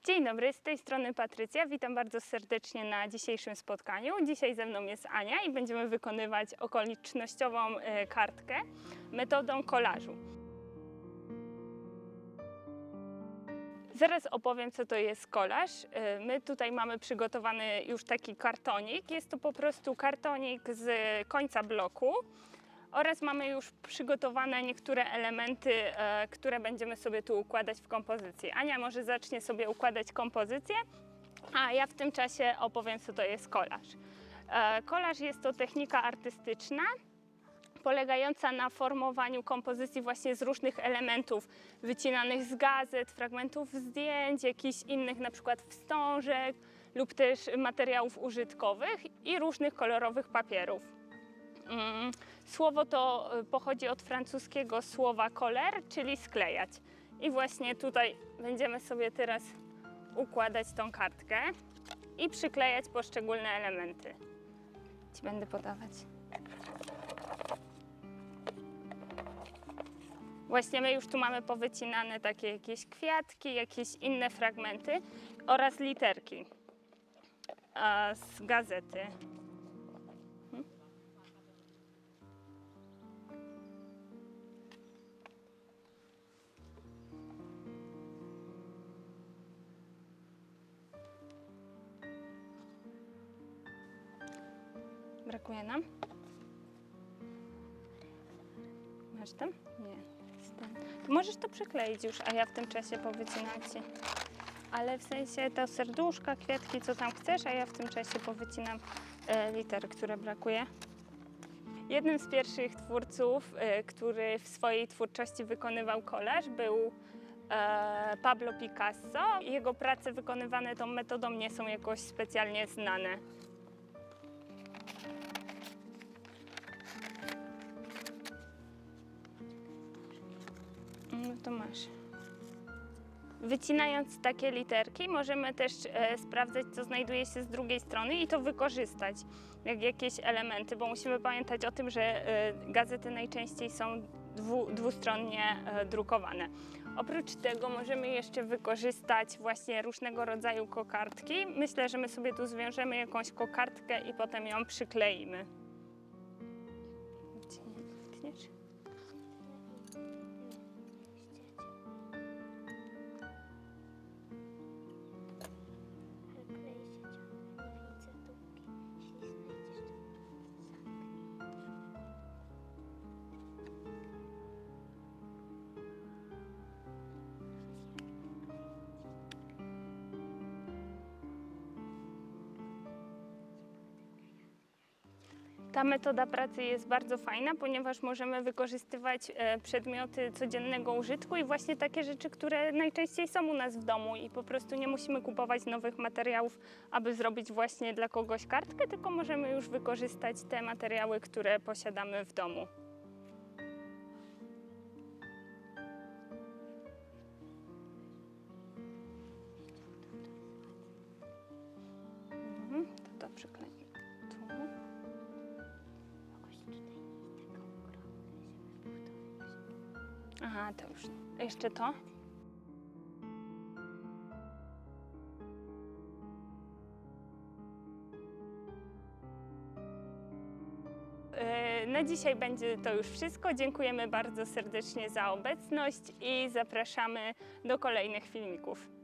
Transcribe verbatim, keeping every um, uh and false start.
Dzień dobry, z tej strony Patrycja. Witam bardzo serdecznie na dzisiejszym spotkaniu. Dzisiaj ze mną jest Ania i będziemy wykonywać okolicznościową kartkę metodą kolażu. Zaraz opowiem, co to jest kolaż. My tutaj mamy przygotowany już taki kartonik. Jest to po prostu kartonik z końca bloku. Oraz mamy już przygotowane niektóre elementy, e, które będziemy sobie tu układać w kompozycji. Ania może zacznie sobie układać kompozycję, a ja w tym czasie opowiem, co to jest kolaż. E, kolaż jest to technika artystyczna, polegająca na formowaniu kompozycji właśnie z różnych elementów wycinanych z gazet, fragmentów zdjęć, jakichś innych na przykład wstążek lub też materiałów użytkowych i różnych kolorowych papierów. Słowo to pochodzi od francuskiego słowa coller, czyli sklejać. I właśnie tutaj będziemy sobie teraz układać tą kartkę i przyklejać poszczególne elementy. Ci będę podawać. Właśnie my już tu mamy powycinane takie jakieś kwiatki, jakieś inne fragmenty oraz literki z gazety. Brakuje nam? Masz tam? Nie. To możesz to przykleić już, a ja w tym czasie powycinam Ci. Ale w sensie te serduszka, kwiatki, co tam chcesz, a ja w tym czasie powycinam e, litery, które brakuje. Jednym z pierwszych twórców, e, który w swojej twórczości wykonywał kolaż, był e, Pablo Picasso. Jego prace wykonywane tą metodą nie są jakoś specjalnie znane. No to masz. Wycinając takie literki możemy też e, sprawdzać, co znajduje się z drugiej strony i to wykorzystać jak jakieś elementy, bo musimy pamiętać o tym, że e, gazety najczęściej są dwu, dwustronnie e, drukowane. Oprócz tego możemy jeszcze wykorzystać właśnie różnego rodzaju kokardki. Myślę, że my sobie tu zwiążemy jakąś kokardkę i potem ją przykleimy. Wytniesz? Ta metoda pracy jest bardzo fajna, ponieważ możemy wykorzystywać przedmioty codziennego użytku i właśnie takie rzeczy, które najczęściej są u nas w domu i po prostu nie musimy kupować nowych materiałów, aby zrobić właśnie dla kogoś kartkę, tylko możemy już wykorzystać te materiały, które posiadamy w domu. Mhm, to to przyklejmy tu. Aha, to już. Jeszcze to? Na dzisiaj będzie to już wszystko. Dziękujemy bardzo serdecznie za obecność i zapraszamy do kolejnych filmików.